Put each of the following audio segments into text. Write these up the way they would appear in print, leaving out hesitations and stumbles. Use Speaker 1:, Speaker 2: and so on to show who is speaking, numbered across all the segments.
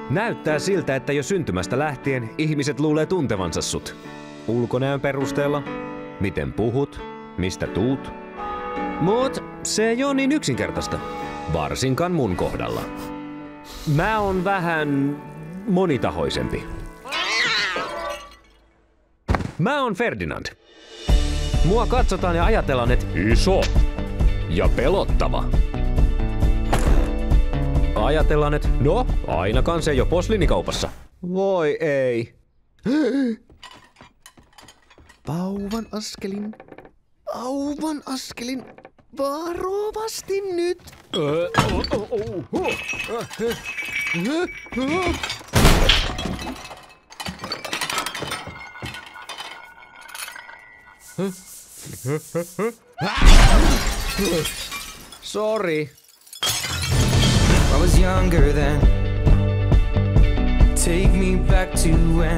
Speaker 1: Näyttää siltä, että jo syntymästä lähtien ihmiset luulee tuntevansa sut. Ulkonäön perusteella, miten puhut, mistä tuut. Mut se ei oo niin yksinkertaista. Varsinkaan mun kohdalla. Mä oon vähän monitahoisempi. Mä oon Ferdinand. Mua katsotaan ja ajatellaan, että iso ja pelottava. Ajatellaan, että no, ainakaan se ei oo posliinikaupassa. Voi ei.
Speaker 2: Vauvan askelin. Varovasti nyt.
Speaker 1: Sorry.
Speaker 3: I was younger then. Take me back to when.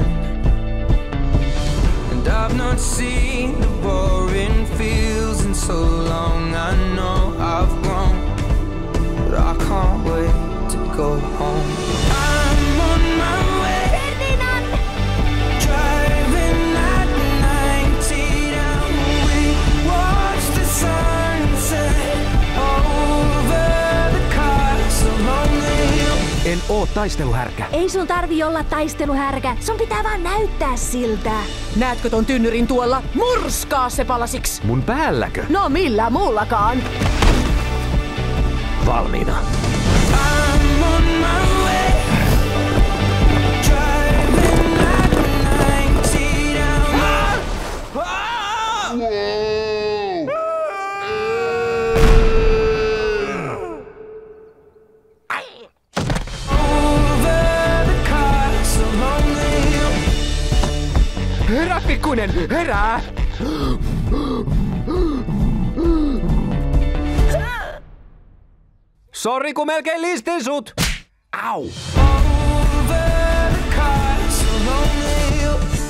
Speaker 3: And I've not seen the boring fields in so long. I know I've grown, but I can't wait to go home. I'm on my way.
Speaker 4: Ferdinand!
Speaker 3: Driving at 90 down. We watch the sunset over the castle on the hill.
Speaker 1: En oo taisteluhärkä.
Speaker 4: Ei sun tarvi olla taisteluhärkä. Sun pitää vaan näyttää siltä.
Speaker 5: Näetkö ton tynnyrin tuolla? Murskaa se palasiksi!
Speaker 1: Mun päälläkö?
Speaker 5: No millä muullakaan?
Speaker 1: Valmiina.
Speaker 3: I'm on my way. Driving at 90 down. Over the castle on the hill.
Speaker 1: Herää, pikkuinen! Herää! Sori, kun melkein listin sut! Au!
Speaker 3: Over the castle on the hill.